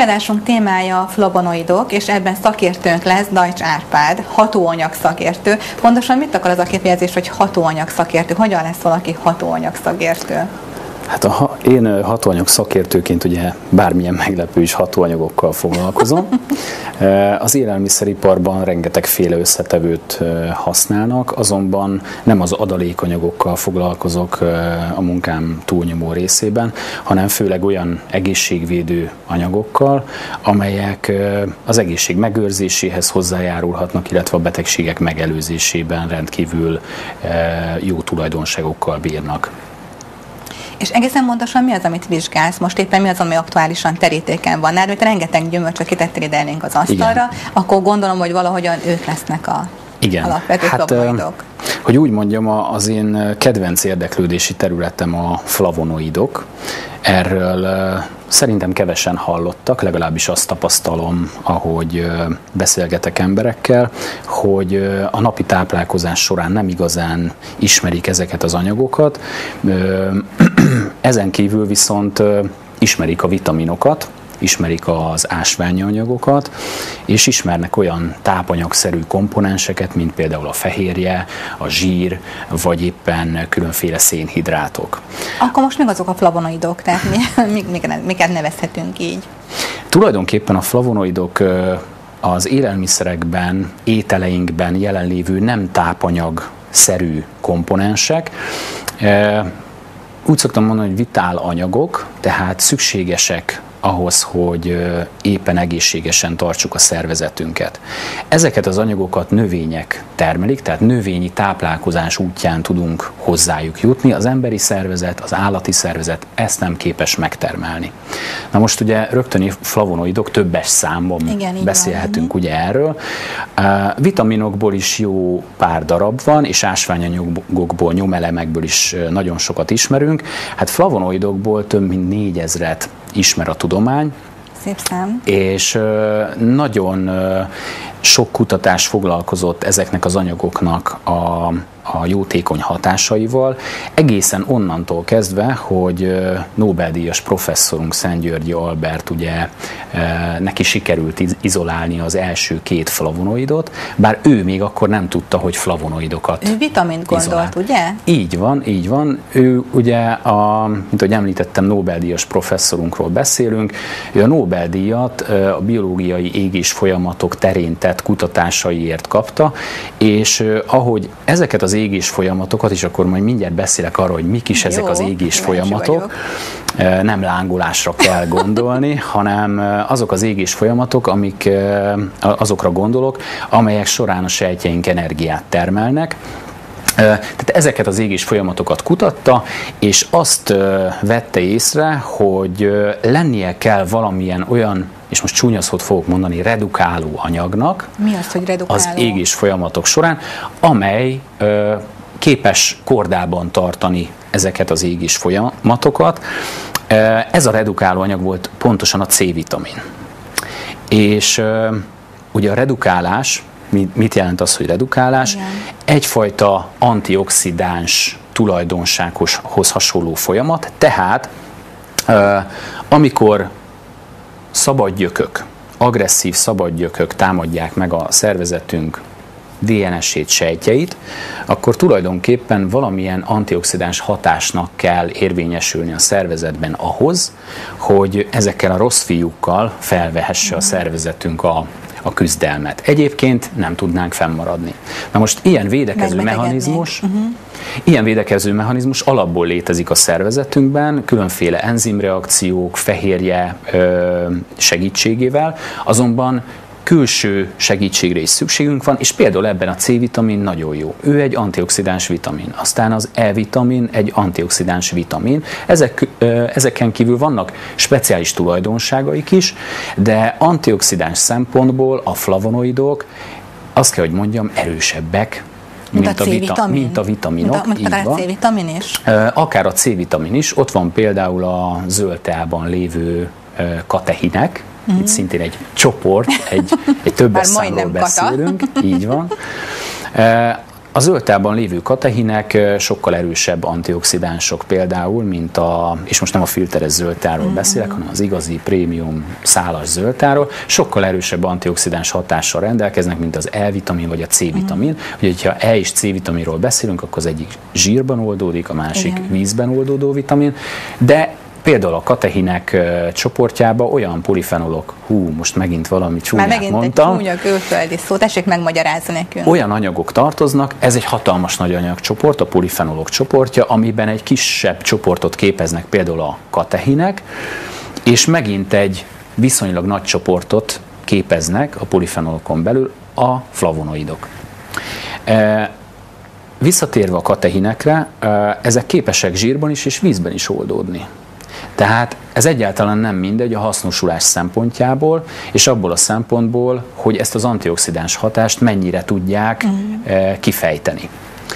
adásunk témája flavonoidok, és ebben szakértőnk lesz Dajcs Árpád, hatóanyag szakértő. Pontosan mit akar az a kifejezés, hogy hatóanyag szakértő? Hogyan lesz valaki hatóanyag szakértő? Hát én hatóanyag szakértőként ugye bármilyen meglepő is hatóanyagokkal foglalkozom. Az élelmiszeriparban rengetegféle összetevőt használnak, azonban nem az adalékanyagokkal foglalkozok a munkám túlnyomó részében, hanem főleg olyan egészségvédő anyagokkal, amelyek az egészség megőrzéséhez hozzájárulhatnak, illetve a betegségek megelőzésében rendkívül jó tulajdonságokkal bírnak. És egészen pontosan mi az, amit vizsgálsz? Most éppen mi az, ami aktuálisan terítéken van? Mert rengeteg gyümölcsöt kitettél ide elénk az asztalra, igen. Akkor gondolom, hogy valahogyan ők lesznek a alapvető flavonoidok. Hogy úgy mondjam, az én kedvenc érdeklődési területem a flavonoidok. Erről szerintem kevesen hallottak, legalábbis azt tapasztalom, ahogy beszélgetek emberekkel, hogy a napi táplálkozás során nem igazán ismerik ezeket az anyagokat. Ezen kívül viszont ismerik a vitaminokat, ismerik az ásványi anyagokat, és ismernek olyan tápanyagszerű komponenseket, mint például a fehérje, a zsír, vagy éppen különféle szénhidrátok. Akkor most még azok a flavonoidok, tehát miket nevezhetünk így? Tulajdonképpen a flavonoidok az élelmiszerekben, ételeinkben jelenlévő nem tápanyagszerű komponensek. Úgy szoktam mondani, hogy vitál anyagok, tehát szükségesek ahhoz, hogy éppen egészségesen tartsuk a szervezetünket. Ezeket az anyagokat növények termelik, tehát növényi táplálkozás útján tudunk hozzájuk jutni. Az emberi szervezet, az állati szervezet ezt nem képes megtermelni. Na most ugye rögtön flavonoidok többes számban beszélhetünk ugye erről. Vitaminokból is jó pár darab van, és ásványanyagokból, nyomelemekből is nagyon sokat ismerünk. Hát flavonoidokból több mint 4000-et ismer a tudomány. Szép szám. És nagyon sok kutatás foglalkozott ezeknek az anyagoknak a jótékony hatásaival, egészen onnantól kezdve, hogy Nobel-díjas professzorunk Szent-Györgyi Albert, ugye neki sikerült izolálni az első 2 flavonoidot, bár ő még akkor nem tudta, hogy flavonoidokat Ő vitamint gondolt, ugye? Így van, így van. Ő ugye, mint ahogy említettem, Nobel-díjas professzorunkról beszélünk, ő a Nobel-díjat a biológiai égés folyamatok terén tett kutatásaiért kapta, és ahogy ezeket az égés folyamatokat, és akkor majd mindjárt beszélek arról, hogy mik is ezek az égés folyamatok. Nem lángolásra kell gondolni, hanem azok az égés folyamatok, azokra gondolok, amelyek során a sejtjeink energiát termelnek. Tehát ezeket az égés folyamatokat kutatta, és azt vette észre, hogy lennie kell valamilyen olyan, és most csúnya szót fogok mondani, redukáló anyagnak. Mi az, hogy redukáló? Az égés folyamatok során, amely képes kordában tartani ezeket az égés folyamatokat. Ez a redukáló anyag volt pontosan a C-vitamin. És ugye a redukálás, mit jelent az, hogy redukálás? Igen. Egyfajta antioxidáns tulajdonsághoz hasonló folyamat, tehát amikor szabadgyökök, agresszív szabadgyökök támadják meg a szervezetünk DNS-ét, sejtjeit, akkor tulajdonképpen valamilyen antioxidáns hatásnak kell érvényesülni a szervezetben ahhoz, hogy ezekkel a rossz fiúkkal felvehesse a szervezetünk a küzdelmet. Egyébként nem tudnánk fennmaradni. Na most ilyen védekező mechanizmus alapból létezik a szervezetünkben, különféle enzimreakciók, fehérje segítségével, azonban külső segítségre is szükségünk van, és például ebben a C-vitamin nagyon jó. Ő egy antioxidáns vitamin. Aztán az E-vitamin egy antioxidáns vitamin. Ezeken kívül vannak speciális tulajdonságaik is, de antioxidáns szempontból a flavonoidok, azt kell, hogy mondjam, erősebbek, mint a vitaminok. Akár a C-vitamin is? Akár a C-vitamin is. Ott van például a zöld teában lévő katehinek, itt szintén egy csoport, egy többes számról beszélünk, így van. A zöldtában lévő katehinek sokkal erősebb antioxidánsok például, mint és most nem a filteres zöldtáról beszélek, hanem az igazi prémium szálas zöldtáról, sokkal erősebb antioxidáns hatással rendelkeznek, mint az E-vitamin vagy a C-vitamin. Ugye, ha E és C-vitaminról beszélünk, akkor az egyik zsírban oldódik, a másik vízben oldódó vitamin, de például a katehinek csoportjában olyan polifenolok, most megint valami csúnyát mondtam. Már megint egy csúnya külföldi szó, tessék megmagyarázni nekünk. Olyan anyagok tartoznak, ez egy hatalmas nagy anyagcsoport, a polifenolok csoportja, amiben egy kisebb csoportot képeznek például a katehinek, és megint egy viszonylag nagy csoportot képeznek a polifenolokon belül a flavonoidok. Visszatérve a katehinekre, ezek képesek zsírban is és vízben is oldódni. Tehát ez egyáltalán nem mindegy a hasznosulás szempontjából, és abból a szempontból, hogy ezt az antioxidáns hatást mennyire tudják kifejteni.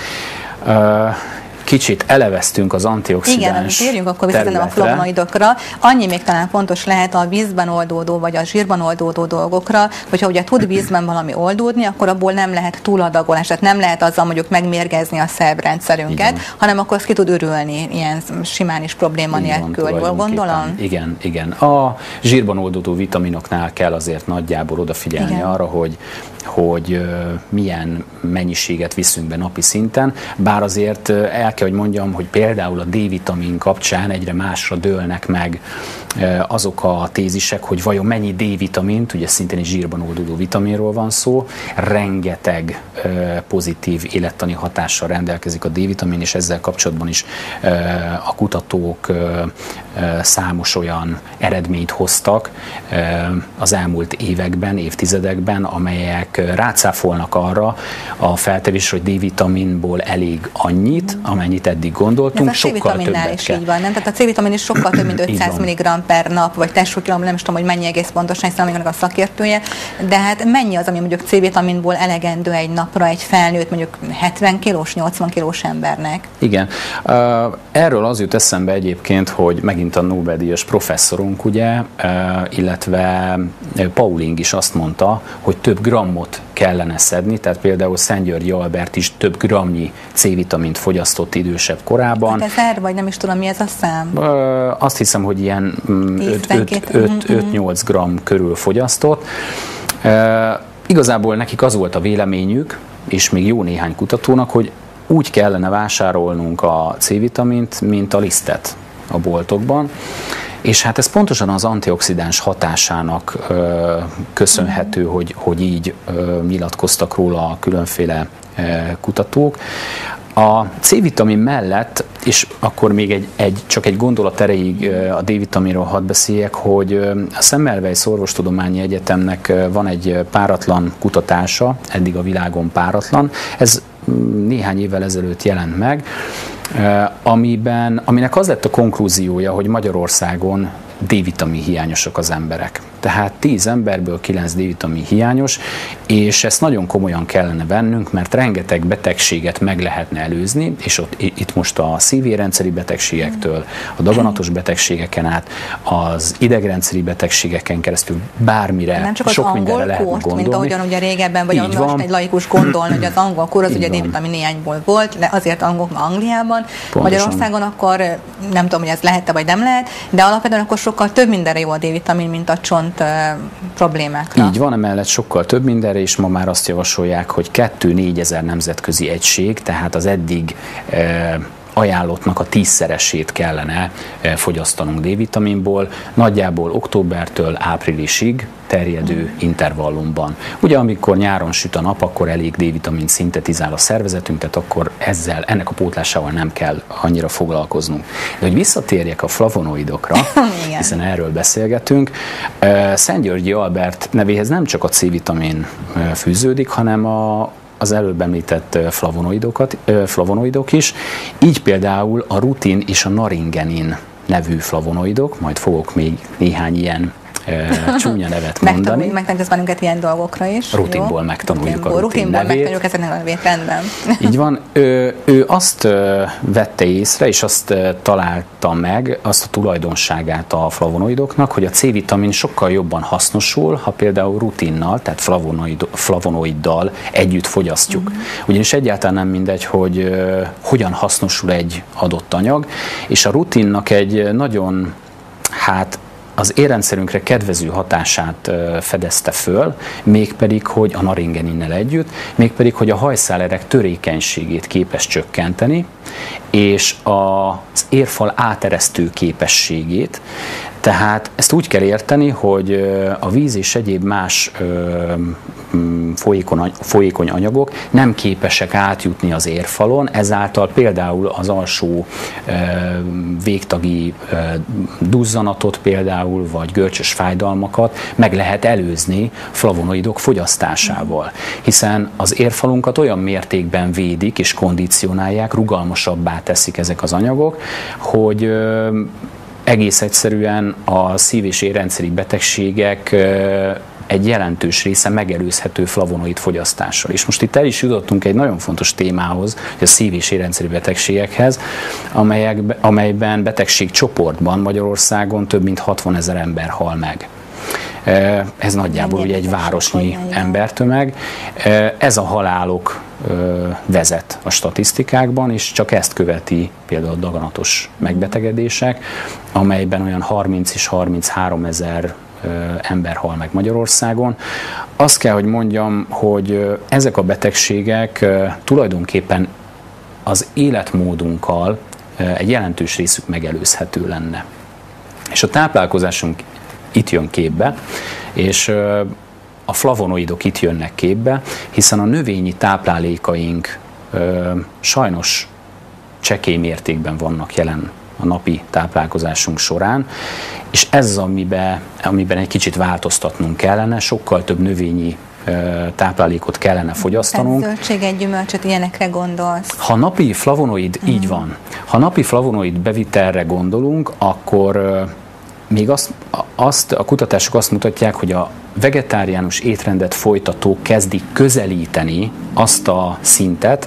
Kicsit eleveztünk az antioxidáns. Igen, térjünk akkor vissza a flavonoidokra. Annyi még talán fontos lehet a vízben oldódó, vagy a zsírban oldódó dolgokra, hogyha ugye tud vízben valami oldódni, akkor abból nem lehet túladagolás, tehát nem lehet azzal mondjuk megmérgezni a szervrendszerünket, hanem akkor az ki tud ürülni ilyen simán is probléma nélkül. Jól gondolom? Igen. A zsírban oldódó vitaminoknál kell azért nagyjából odafigyelni arra, hogy milyen mennyiséget viszünk be napi szinten, bár azért el kell, hogy mondjam, hogy például a D-vitamin kapcsán egyre másra dőlnek meg azok a tézisek, hogy vajon mennyi D-vitamint, ugye szintén egy zsírban oldódó vitaminról van szó, rengeteg pozitív élettani hatással rendelkezik a D-vitamin, és ezzel kapcsolatban is a kutatók számos olyan eredményt hoztak az elmúlt években, évtizedekben, amelyek rácáfolnak arra a feltevésre, hogy D-vitaminból elég annyit, amennyit eddig gondoltunk, ez a C-vitaminnál is így van, nem? Tehát a C-vitamin is sokkal több, mint 500 mg per nap, vagy testsúlykilométer, nem is tudom, hogy mennyi egész pontosan, hiszen még a szakértője, de hát mennyi az, ami mondjuk C-vitaminból elegendő egy napra egy felnőtt, mondjuk 70 kilós, 80 kilós embernek? Igen. Erről az jut eszembe egyébként, hogy megint a Nobel-díjas professzorunk, ugye, illetve Pauling is azt mondta, hogy több grammot kellene szedni, tehát például Szent-Györgyi Albert is több grammnyi C-vitamint fogyasztott idősebb korában. 1000, vagy nem is tudom, mi ez a szám? Azt hiszem, hogy ilyen 5-8 gramm körül fogyasztott. Igazából nekik az volt a véleményük, és még jó néhány kutatónak, hogy úgy kellene vásárolnunk a C-vitamint, mint a lisztet a boltokban. És hát ez pontosan az antioxidáns hatásának köszönhető, hogy így nyilatkoztak róla a különféle kutatók. A C-vitamin mellett, és akkor még csak egy gondolat erejéig a D-vitaminról hadd beszéljek, hogy a Semmelweis Orvostudományi Egyetemnek van egy páratlan kutatása, eddig a világon páratlan. Ez néhány évvel ezelőtt jelent meg, aminek az lett a konklúziója, hogy Magyarországon D-vitamin hiányosak az emberek. Tehát 10 emberből 9 D-vitamin hiányos, és ezt nagyon komolyan kellene vennünk, mert rengeteg betegséget meg lehetne előzni, és itt most a szívérendszeri betegségektől, a daganatos betegségeken át, az idegrendszeri betegségeken keresztül bármire, nem csak sok az mindenre lehetne kórt, gondolni. Mint ahogyan ugye régebben, vagy most egy laikus gondolni, hogy az angol kór az ugye D-vitamin hiányból volt, de azért Angliában, Magyarországon akkor nem tudom, hogy ez lehet-e vagy nem lehet, de alapvetően akkor sokkal több mindenre jó a D-vitamin, mint a csont problémákra. Így van, emellett sokkal több mindenre, és ma már azt javasolják, hogy 2-4 ezer nemzetközi egység, tehát az eddig ajánlottnak a 10-szeresét kellene fogyasztanunk D-vitaminból, nagyjából októbertől áprilisig terjedő intervallumban. Ugye amikor nyáron süt a nap, akkor elég D-vitamint szintetizál a szervezetünk, tehát akkor ennek a pótlásával nem kell annyira foglalkoznunk. De hogy visszatérjek a flavonoidokra, hiszen erről beszélgetünk, Szent-Györgyi Albert nevéhez nem csak a C-vitamin fűződik, hanem az előbb említett flavonoidok is, így például a rutin és a naringenin nevű flavonoidok, majd fogok még néhány ilyen csúnya nevet mondani. Megtanulsz bennünket ilyen dolgokra is. Rutinból megtanuljuk a rutin nevét. Megtanuljuk ezeknek a nevét, rendben. Így van. Ő azt vette észre, és azt találta meg, azt a tulajdonságát a flavonoidoknak, hogy a C-vitamin sokkal jobban hasznosul, ha például rutinnal, tehát flavonoiddal együtt fogyasztjuk. Ugyanis egyáltalán nem mindegy, hogy hogyan hasznosul egy adott anyag, és a rutinnak egy nagyon, az érrendszerünkre kedvező hatását fedezte föl, mégpedig, hogy a naringeninnel együtt, mégpedig, hogy a hajszálerek törékenységét képes csökkenteni, és az érfal áteresztő képességét. Tehát ezt úgy kell érteni, hogy a víz és egyéb más folyékony anyagok nem képesek átjutni az érfalon, ezáltal például az alsó végtagi duzzanatot például, vagy görcsös fájdalmakat meg lehet előzni flavonoidok fogyasztásával. Hiszen az érfalunkat olyan mértékben védik és kondicionálják, rugalmasabbá teszik ezek az anyagok, hogy egész egyszerűen a szív- és érrendszeri betegségek egy jelentős része megelőzhető flavonoid fogyasztással. És most itt el is jutottunk egy nagyon fontos témához, a szív- és érrendszeri betegségekhez, amelyben betegségcsoportban Magyarországon több mint 60 000 ember hal meg. Ez nagyjából ugye egy városnyi embertömeg. Ez a halálok vezet a statisztikákban, és csak ezt követi például a daganatos megbetegedések, amelyben olyan 30 és 33 000 ember hal meg Magyarországon. Azt kell, hogy mondjam, hogy ezek a betegségek tulajdonképpen az életmódunkkal egy jelentős részük megelőzhető lenne. És a táplálkozásunk itt jön képbe, és a flavonoidok itt jönnek képbe, hiszen a növényi táplálékaink sajnos csekély mértékben vannak jelen a napi táplálkozásunk során, és ez az, amiben egy kicsit változtatnunk kellene, sokkal több növényi táplálékot kellene fogyasztanunk. Tehát zöldséget, gyümölcsöt, ilyenekre gondolsz? Ha napi flavonoid, így van. Ha napi flavonoid bevitelre gondolunk, akkor még a kutatások azt mutatják, hogy a vegetáriánus étrendet folytatók kezdik közelíteni azt a szintet,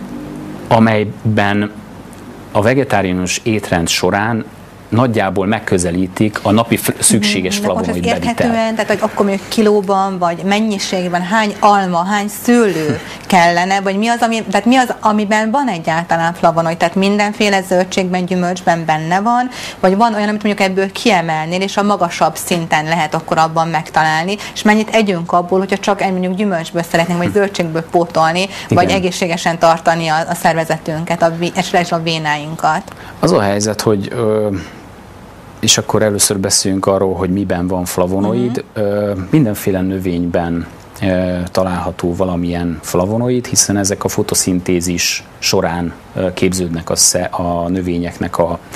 amelyben a vegetáriánus étrend során nagyjából megközelítik a napi szükséges flavonoid bevitel. Érthetően, tehát hogy akkor mondjuk kilóban, vagy mennyiségben hány alma, hány szőlő kellene, vagy mi az, amiben van egyáltalán flavonoid, tehát mindenféle zöldségben, gyümölcsben benne van, vagy van olyan, amit mondjuk ebből kiemelnél, és a magasabb szinten lehet akkor abban megtalálni, és mennyit együnk abból, hogyha csak mondjuk gyümölcsből szeretnénk, vagy zöldségből pótolni, vagy egészségesen tartani a szervezetünket, esetleg a vénáinkat. Az a helyzet, hogy és akkor először beszéljünk arról, hogy miben van flavonoid. Mindenféle növényben található valamilyen flavonoid, hiszen ezek a fotoszintézis során képződnek a növényeknek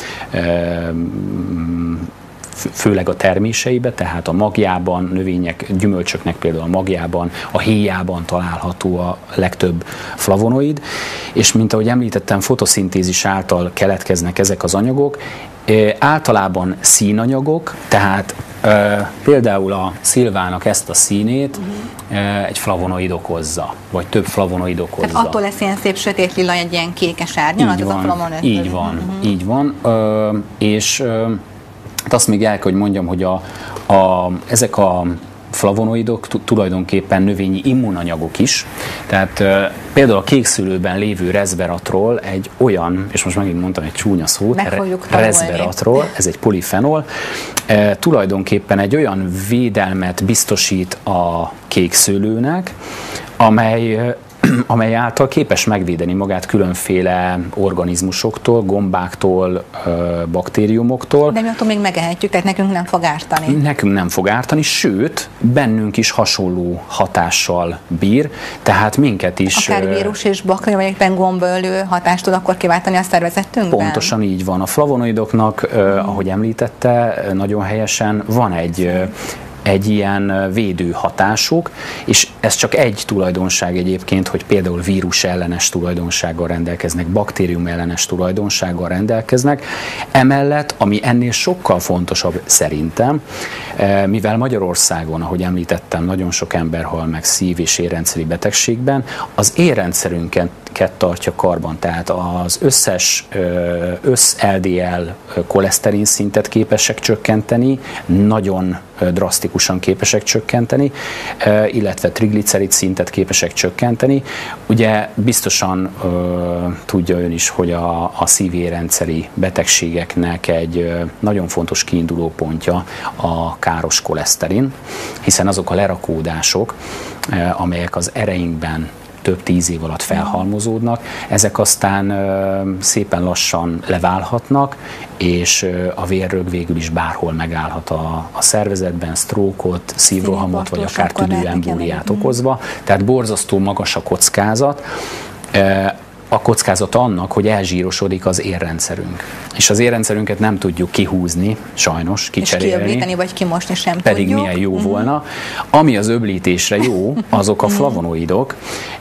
főleg a terméseibe, tehát a magjában, növények, gyümölcsöknek például a magjában, a héjában található a legtöbb flavonoid, és mint ahogy említettem, fotoszintézis által keletkeznek ezek az anyagok, általában színanyagok, tehát például a szilvának ezt a színét egy flavonoid okozza, vagy több flavonoid okozza. Tehát attól lesz ilyen szép sötét lila, egy ilyen kékes árnyalat, az a flavonoid. Így van. És azt még el kell, hogy mondjam, hogy ezek a flavonoidok tulajdonképpen növényi immunanyagok is. Tehát például a kékszülőben lévő resveratrol egy olyan, és most megint mondtam egy csúnya szót, resveratrol, ez egy polifenol, tulajdonképpen egy olyan védelmet biztosít a kékszőlőnek, amely által képes megvédeni magát különféle organizmusoktól, gombáktól, baktériumoktól. De mi attól még megehetjük, tehát nekünk nem fog ártani. Nekünk nem fog ártani, sőt, bennünk is hasonló hatással bír, tehát minket is... Akár vírus és baktérium, vagy éppen gombaölő hatást tud akkor kiváltani a szervezetünkben? Pontosan így van. A flavonoidoknak, ahogy említette, nagyon helyesen van egy egy ilyen védő hatásuk, és ez csak egy tulajdonság egyébként, hogy például vírus ellenes tulajdonsággal rendelkeznek, baktérium ellenes tulajdonsággal rendelkeznek. Emellett, ami ennél sokkal fontosabb szerintem, mivel Magyarországon, ahogy említettem, nagyon sok ember hal meg szív- és érrendszeri betegségben, az érrendszerünket tartja karban, tehát az összes össz-LDL koleszterin szintet képesek csökkenteni, nagyon drasztikusan képesek csökkenteni, illetve triglicerid szintet képesek csökkenteni. Ugye biztosan tudja ön is, hogy a szív-érrendszeri betegségeknek egy nagyon fontos kiinduló pontja a káros koleszterin, hiszen azok a lerakódások, amelyek az ereinkben több 10 év alatt felhalmozódnak, ezek aztán szépen lassan leválhatnak, és a vérrög végül is bárhol megállhat a szervezetben, sztrókot, szívrohamot, vagy akár tüdőembóliát okozva. Tehát borzasztó magas a kockázat. A kockázata annak, hogy elzsírosodik az érrendszerünk. És az érrendszerünket nem tudjuk kihúzni, sajnos, kicserélni. És kiöblíteni, vagy kimosni sem pedig tudjuk. Milyen jó volna. Ami az öblítésre jó, azok a flavonoidok,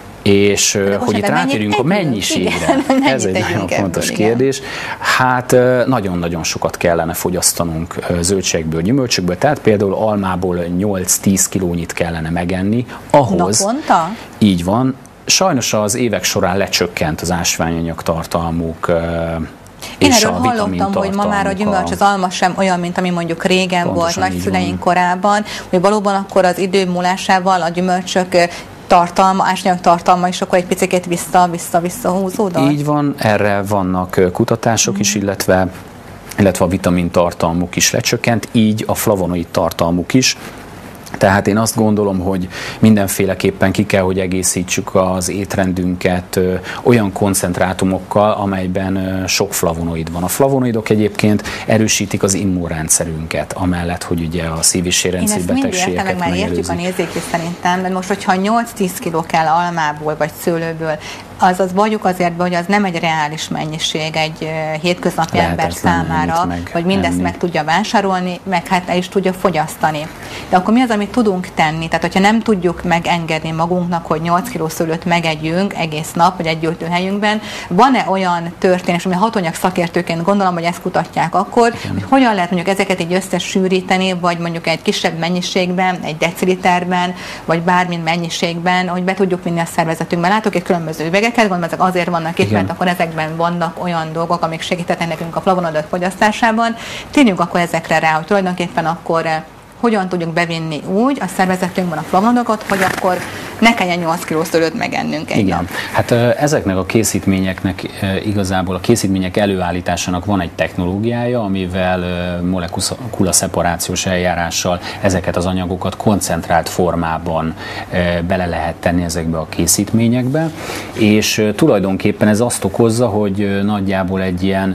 és hogy itt rátérjünk a mennyiségre, ez egy nagyon fontos kérdés. Hát nagyon-nagyon sokat kellene fogyasztanunk zöldségből, gyümölcsökből, tehát például almából 8-10 kilónyit kellene megenni ahhoz. Naponta? Így van. Sajnos az évek során lecsökkent az ásványanyag tartalmuk. Én erről hallottam, hogy ma már a gyümölcs, az alma sem olyan, mint ami mondjuk régen volt, nagyszüleink korában, hogy valóban akkor az idő múlásával a gyümölcsök tartalma, ásanyag tartalma is akkor egy picit vissza húzódott? Így van, erre vannak kutatások is, illetve a vitamin tartalmuk is lecsökkent, így a flavonoid tartalmuk is. Tehát én azt gondolom, hogy mindenféleképpen ki kell, hogy egészítsük az étrendünket olyan koncentrátumokkal, amelyben sok flavonoid van. A flavonoidok egyébként erősítik az immunrendszerünket, amellett, hogy ugye a szív- és érrendszeri betegségeket megelőzik. Már értjük a nézők szerintem, mert most, hogyha 8-10 kiló kell almából vagy szőlőből, azaz valljuk azért be, hogy az nem egy reális mennyiség egy hétköznapi ember számára, hogy mindezt meg tudja vásárolni, meg hát el is tudja fogyasztani. De akkor mi az, amit tudunk tenni? Tehát, hogyha nem tudjuk megengedni magunknak, hogy 8 kg szőlőt megegyünk egész nap, vagy egy gyűjtőhelyünkben, van-e olyan történés, ami hatóanyag szakértőként gondolom, hogy ezt kutatják akkor, hogy hogyan lehet mondjuk ezeket így összesűríteni, vagy mondjuk egy kisebb mennyiségben, egy deciliterben, vagy bármilyen mennyiségben, hogy be tudjuk vinni a szervezetünkbe. Látok egy különböző üvegeket, gondolom, ezek azért vannak itt, mert akkor ezekben vannak olyan dolgok, amik segítettek nekünk a flavonoidok fogyasztásában. Térjünk akkor ezekre rá, hogy tulajdonképpen akkor hogyan tudjuk bevinni úgy a szervezetünkben a flavonoidokat, hogy akkor ne kelljen 8 kg szőlőt megennünk egy nap. Hát ezeknek a készítményeknek igazából a készítmények előállításának van egy technológiája, amivel molekula szeparációs eljárással ezeket az anyagokat koncentrált formában bele lehet tenni ezekbe a készítményekbe, és tulajdonképpen ez azt okozza, hogy nagyjából egy ilyen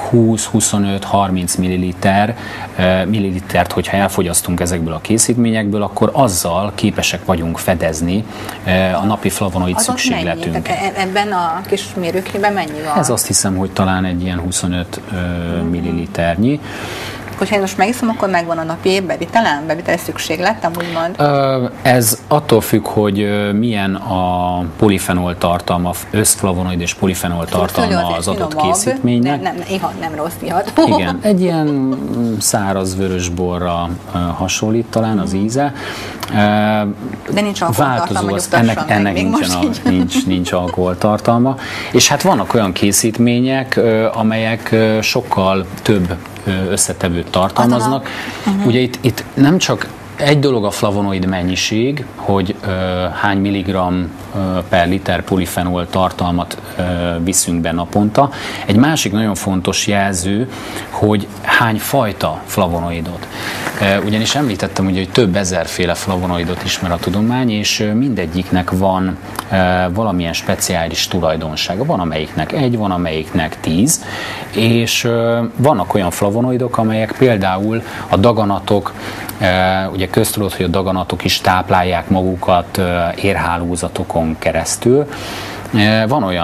20-25-30 millilitert, hogyha elfogyasztunk ezekből a készítményekből, akkor azzal képesek vagyunk fedezni a napi flavonoid szükségletünket. Ebben a kis mérőkében mennyi van? Ez azt hiszem, hogy talán egy ilyen 25 milliliternyi. Hogyha én most megiszom, akkor megvan a napi beviteli szükségletem, úgymond? Ez attól függ, hogy milyen a polifenol tartalma, összflavonoid és polifenol tartalma az adott készítménynek. Nem rossz ihat. Igen, egy ilyen száraz vörösborra hasonlít talán az íze. De nincs alkoholtartalma, ennek nincs alkoholtartalma. És hát vannak olyan készítmények, amelyek sokkal több összetevőt tartalmaznak. Ugye itt nem csak egy dolog a flavonoid mennyiség, hogy hány milligramm per liter polifenol tartalmat viszünk be naponta. Egy másik nagyon fontos jelző, hogy hány fajta flavonoidot. Ugyanis említettem, ugye, hogy több ezerféle flavonoidot ismer a tudomány, és mindegyiknek van valamilyen speciális tulajdonsága. Van amelyiknek 1, van amelyiknek 10, és vannak olyan flavonoidok, amelyek például a daganatok, ugye köztudott, hogy a daganatok is táplálják magukat érhálózatokon keresztül. Van olyan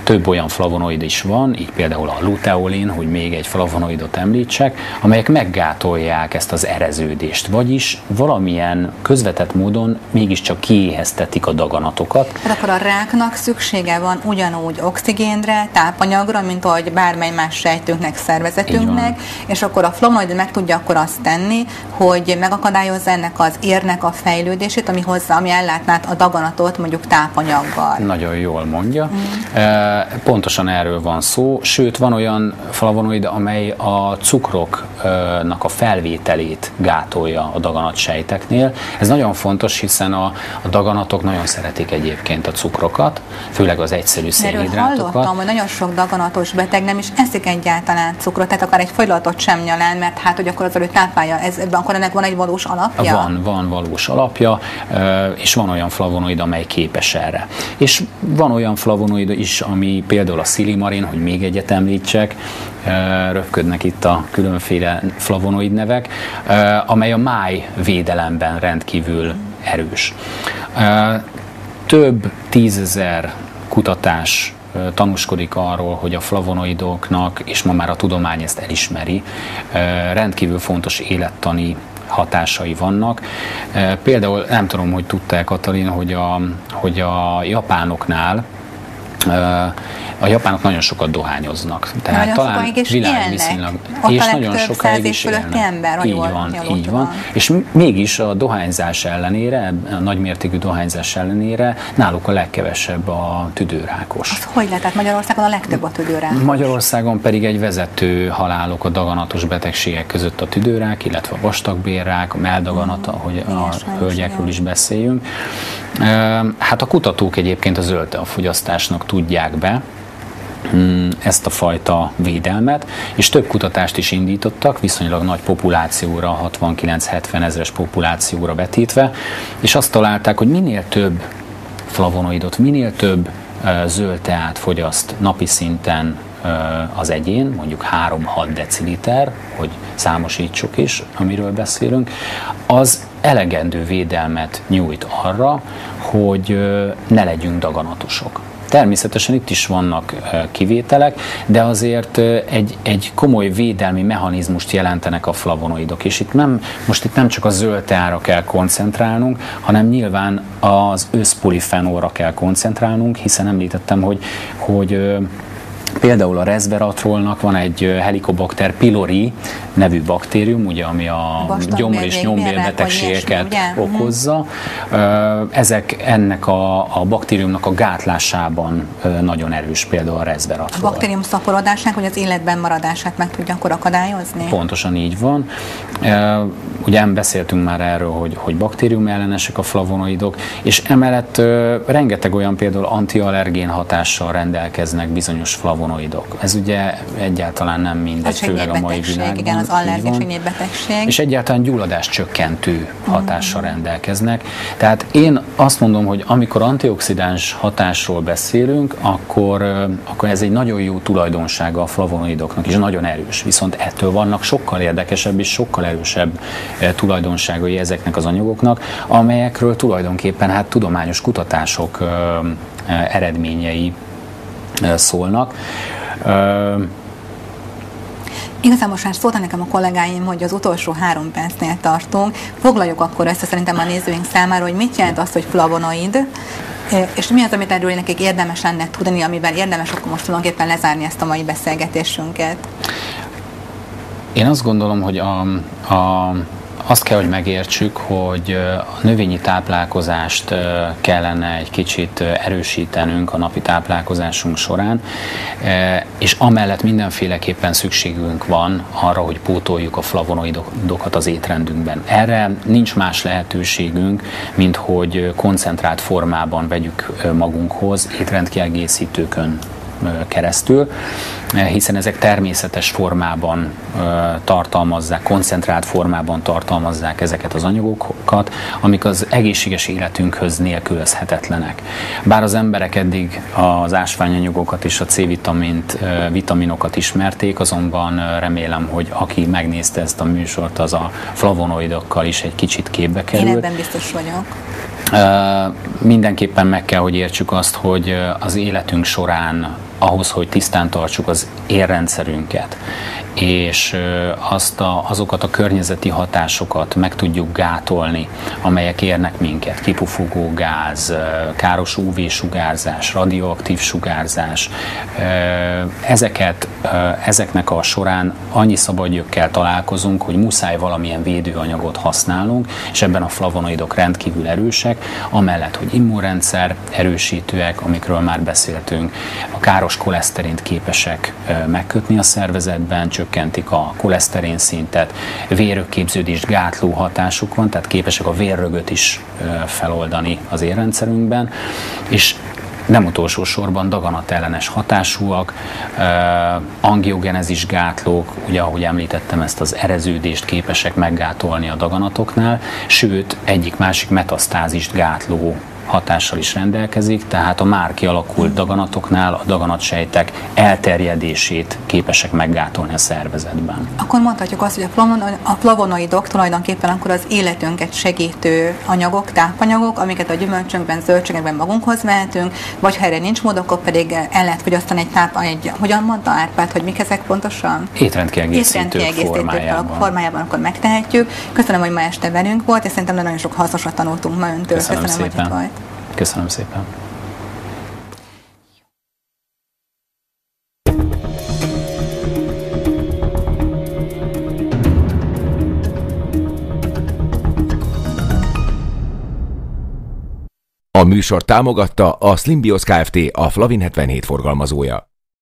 több olyan flavonoid is van, így például a luteolin, hogy még egy flavonoidot említsek, amelyek meggátolják ezt az ereződést, vagyis valamilyen közvetett módon mégiscsak kiéheztetik a daganatokat. Hát akkor a ráknak szüksége van ugyanúgy oxigénre, tápanyagra, mint ahogy bármely más sejtünknek, szervezetünknek, és akkor a flavonoid meg tudja akkor azt tenni, hogy megakadályozza ennek az érnek a fejlődését, ami ellátná a daganatot mondjuk tápanyaggal. Nagyon jól mondja. Pontosan erről van szó, sőt van olyan flavonoid, amely a cukroknak a felvételét gátolja a daganatsejteknél. Ez nagyon fontos, hiszen a daganatok nagyon szeretik egyébként a cukrokat, főleg az egyszerű szénhidrátokat. Erről hallottam, hogy nagyon sok daganatos beteg nem is eszik egyáltalán cukrot, tehát akár egy fagylaltot sem nyalán, mert hát, hogy akkor az ő táplálja, akkor ennek van egy valós alapja? Van valós alapja, és van olyan flavonoid, amely képes erre. És van olyan flavonoid is, ami például a szilimarin, hogy még egyet említsek, röpködnek itt a különféle flavonoid nevek, amely a májvédelemben rendkívül erős. Több 10 000 kutatás tanúskodik arról, hogy a flavonoidoknak, és ma már a tudomány ezt elismeri, rendkívül fontos élettani hatásai vannak. Például nem tudom, hogy tudták, Katalin, hogy a japánoknál a japánok nagyon sokat dohányoznak. Tehát nagyon talán világviszonylag. És nagyon sokáig is élnek. Ember, így van. És mégis a dohányzás ellenére, a nagymértékű dohányzás ellenére náluk a legkevesebb a tüdőrákos. Az hogy lehet? Tehát Magyarországon a legtöbb a tüdőrákos. Magyarországon pedig egy vezető halálok a daganatos betegségek között a tüdőrák, illetve a vastagbélrák, a melldaganat, ahogy a hölgyekről is beszéljünk. Hát a kutatók egyébként a zöldteafogyasztásnak tudják be ezt a fajta védelmet, és több kutatást is indítottak, viszonylag nagy populációra, 69-70 ezres populációra vetítve, és azt találták, hogy minél több flavonoidot, minél több zöld teát fogyaszt napi szinten az egyén, mondjuk 3-6 deciliter, hogy számosítsuk is, amiről beszélünk, az elegendő védelmet nyújt arra, hogy ne legyünk daganatosok. Természetesen itt is vannak kivételek, de azért egy komoly védelmi mechanizmust jelentenek a flavonoidok, és most itt nem csak a zöld teára kell koncentrálnunk, hanem nyilván az összpolifenolra kell koncentrálnunk, hiszen említettem, hogy például a resveratrolnak van egy Helicobacter pylori nevű baktérium, ugye, ami a gyomor- és nyomvérbetegségeket okozza. Ennek a baktériumnak a gátlásában nagyon erős például a resveratrol. A baktérium szaporodásnak, hogy az életben maradását meg tudja akkor akadályozni? Pontosan így van. Ugye beszéltünk már erről, hogy baktérium ellenesek a flavonoidok, és emellett rengeteg olyan például antiallergén hatással rendelkeznek bizonyos flavonoidok. Ez ugye egyáltalán nem mindegy, főleg a mai világban. Igen, az allergiás betegség. És egyáltalán gyulladás csökkentő hatással rendelkeznek. Tehát én azt mondom, hogy amikor antioxidáns hatásról beszélünk, akkor ez egy nagyon jó tulajdonsága a flavonoidoknak, és nagyon erős. Viszont ettől vannak sokkal érdekesebb és sokkal erősebb tulajdonságai ezeknek az anyagoknak, amelyekről tulajdonképpen hát tudományos kutatások eredményei szólnak. Igazán most már szóltak nekem a kollégáim, hogy az utolsó 3 percnél tartunk. Foglaljuk akkor össze szerintem a nézőink számára, hogy mit jelent az, hogy flavonoid, és mi az, amit erről nekik érdemes lenne tudni, amivel érdemes akkor most tulajdonképpen lezárni ezt a mai beszélgetésünket. Én azt gondolom, hogy azt kell, hogy megértsük, hogy a növényi táplálkozást kellene egy kicsit erősítenünk a napi táplálkozásunk során, és amellett mindenféleképpen szükségünk van arra, hogy pótoljuk a flavonoidokat az étrendünkben. Erre nincs más lehetőségünk, mint hogy koncentrált formában vegyük magunkhoz étrendkiegészítőkön keresztül, hiszen ezek természetes formában tartalmazzák, koncentrált formában tartalmazzák ezeket az anyagokat, amik az egészséges életünkhöz nélkülözhetetlenek. Bár az emberek eddig az ásványanyagokat és a C-vitamint, vitaminokat ismerték, azonban remélem, hogy aki megnézte ezt a műsort, az a flavonoidokkal is egy kicsit képbe kerül. Én ebben biztos vagyok. Mindenképpen meg kell, hogy értsük azt, hogy az életünk során ahhoz, hogy tisztán tartsuk az érrendszerünket, és azokat a környezeti hatásokat meg tudjuk gátolni, amelyek érnek minket, kipufogó gáz, káros UV-sugárzás, radioaktív sugárzás, ezeknek a során annyi szabadgyökkel találkozunk, hogy muszáj valamilyen védőanyagot használnunk, és ebben a flavonoidok rendkívül erősek, amellett, hogy immunrendszer erősítőek, amikről már beszéltünk, a káros koleszterint képesek megkötni a szervezetben, csökkentik a koleszterin szintet, vérrögképződést gátló hatásuk van, tehát képesek a vérrögöt is feloldani az érrendszerünkben, és nem utolsó sorban daganatellenes hatásúak, angiogenezis gátlók, ugye ahogy említettem, ezt az ereződést képesek meggátolni a daganatoknál, sőt egyik-másik metasztázist gátló hatással is rendelkezik, tehát a már kialakult daganatoknál a daganatsejtek elterjedését képesek meggátolni a szervezetben. Akkor mondhatjuk azt, hogy a flavonoidok tulajdonképpen akkor az életünket segítő anyagok, tápanyagok, amiket a gyümölcsünkben, zöldségekben magunkhoz vehetünk, vagy ha erre nincs mód, akkor pedig el lehet fogyasztani hogyan mondta Árpád, hogy mik ezek pontosan? Étrendkiegészítők formájában akkor megtehetjük. Köszönöm, hogy ma este velünk volt, és szerintem nagyon sok hasznosat tanultunk ma öntől. Köszönöm szépen. Hogy itt volt. Köszönöm szépen. A műsor támogatta a Slimbios Kft., a Flavin 77 forgalmazója.